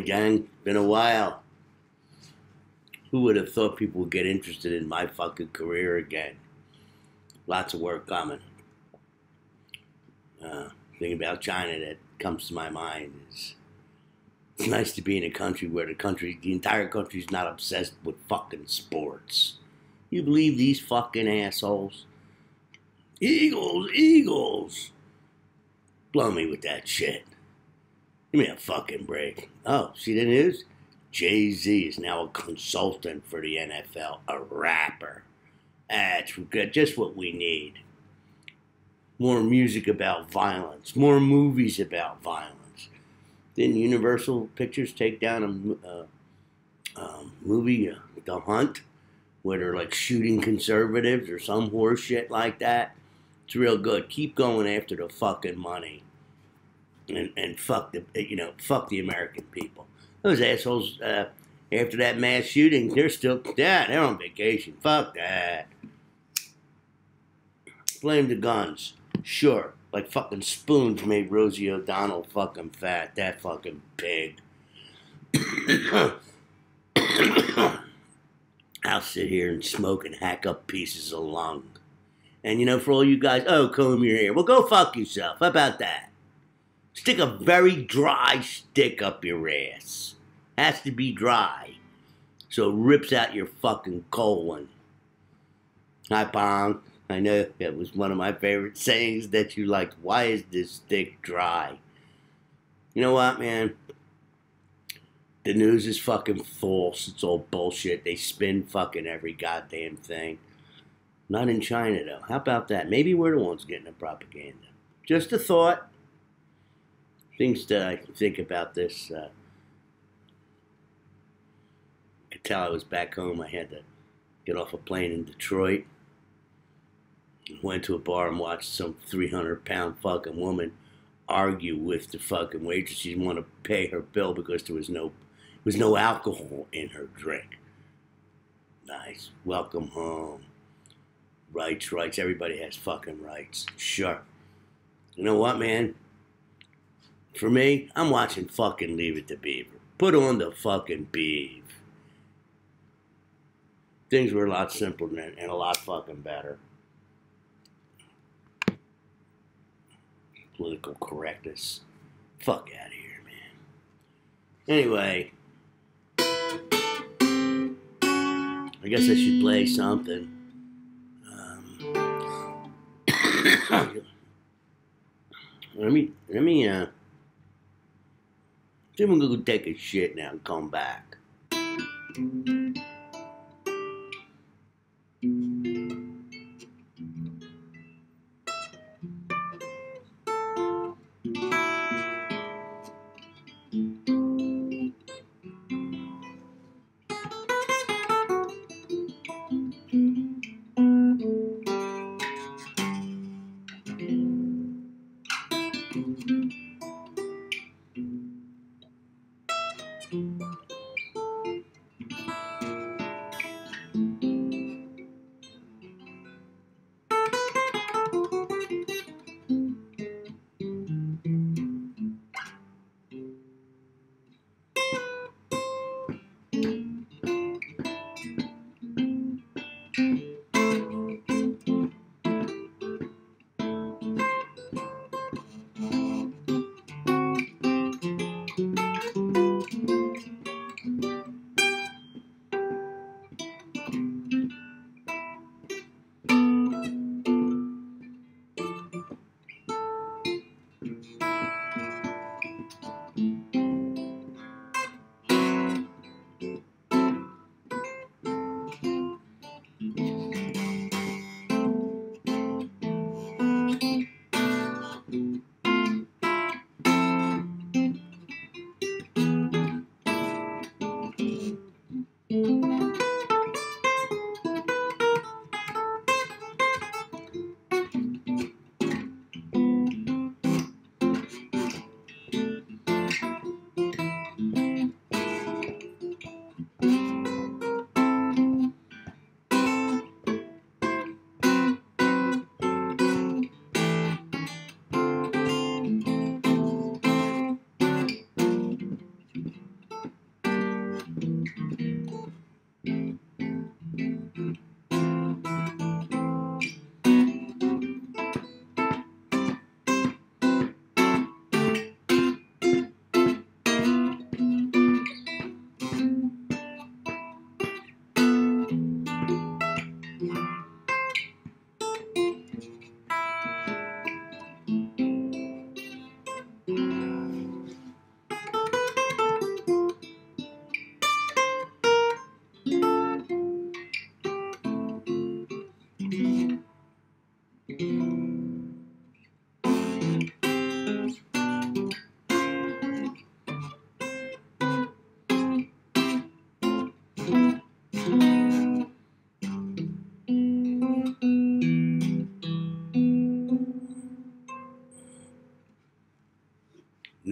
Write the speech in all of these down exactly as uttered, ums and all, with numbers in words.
Morning, gang. Been a while. Who would have thought people would get interested in my fucking career again? Lots of work coming. Uh, thing about China that comes to my mind is it's nice to be in a country where the country, the entire country is not obsessed with fucking sports. You believe these fucking assholes? Eagles, Eagles. Blow me with that shit. Give me a fucking break. Oh, see the news? Jay-Z is now a consultant for the N F L, a rapper. That's just what we need. More music about violence, more movies about violence. Didn't Universal Pictures take down a uh, um, movie, uh, The Hunt, where they're like shooting conservatives or some horse shit like that? It's real good. Keep going after the fucking money. And, and fuck the, you know, fuck the American people. Those assholes, uh, after that mass shooting, they're still, yeah, they're on vacation. Fuck that. Blame the guns. Sure. Like fucking Spoons made Rosie O'Donnell fucking fat. That fucking pig. I'll sit here and smoke and hack up pieces of lung. And you know, for all you guys, oh, comb your hair. Well, go fuck yourself. How about that? Stick a very dry stick up your ass. Has to be dry. So it rips out your fucking colon. Hi, Pong. I know that was one of my favorite sayings that you liked. Why is this stick dry? You know what, man? The news is fucking false. It's all bullshit. They spin fucking every goddamn thing. Not in China, though. How about that? Maybe we're the ones getting the propaganda. Just a thought. Things that I think about this. Uh, I could tell I was back home. I had to get off a plane in Detroit. Went to a bar and watched some three hundred pound fucking woman argue with the fucking waitress. She didn't want to pay her bill because there was no, there was no alcohol in her drink. Nice. Welcome home. Rights, rights. Everybody has fucking rights. Sure. You know what, man? For me, I'm watching fucking Leave It to Beaver. Put on the fucking beef. Things were a lot simpler then and a lot fucking better. Political correctness. Fuck out of here, man. Anyway, I guess I should play something. Um, let me, let me, uh, see if I'm gonna go take a shit now and come back.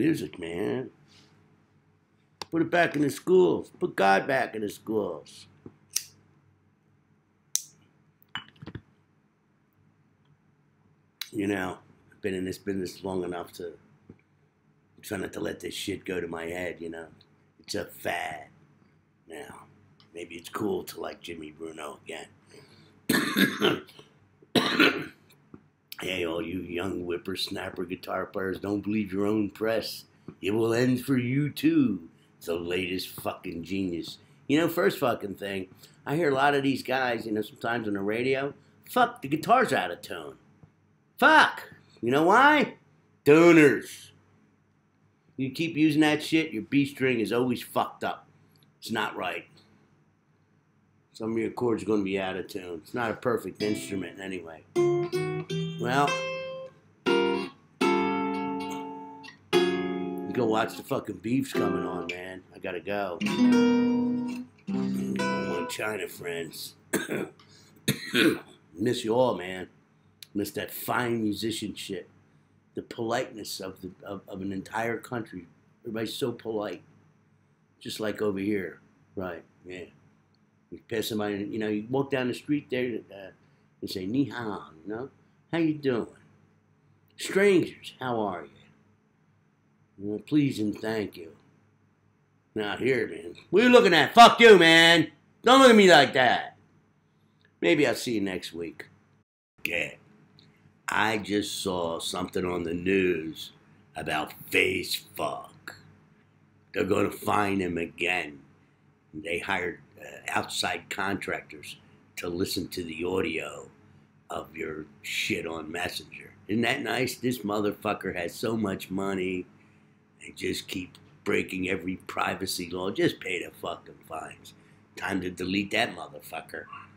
Music, man. Put it back in the schools. Put God back in the schools. You know, I've been in this business long enough to try not to let this shit go to my head, you know. It's a fad. Now, maybe it's cool to like Jimmy Bruno again. Hey, all you young whippersnapper guitar players, don't believe your own press. It will end for you, too. It's the latest fucking genius. You know, first fucking thing, I hear a lot of these guys, you know, sometimes on the radio, fuck, the guitar's out of tone. Fuck! You know why? Tuners. You keep using that shit, your B string is always fucked up. It's not right. Some of your chords are going to be out of tune. It's not a perfect instrument anyway. Well, you go watch the fucking Beefs coming on, man. I gotta go. All my China friends. Miss you all, man. Miss that fine musician shit. The politeness of, the, of, of an entire country. Everybody's so polite. Just like over here. Right, yeah. You pass somebody, you know, you walk down the street there, uh, and say, ni hao, you know? How you doing? Strangers, how are you? Well, please and thank you. Not here, man. What are you looking at? Fuck you, man. Don't look at me like that. Maybe I'll see you next week. Yeah. I just saw something on the news about Facebook. They're going to fine him again. They hired uh, outside contractors to listen to the audio of your shit on Messenger. Isn't that nice? This motherfucker has so much money. They just keep breaking every privacy law. Just pay the fucking fines. Time to delete that motherfucker.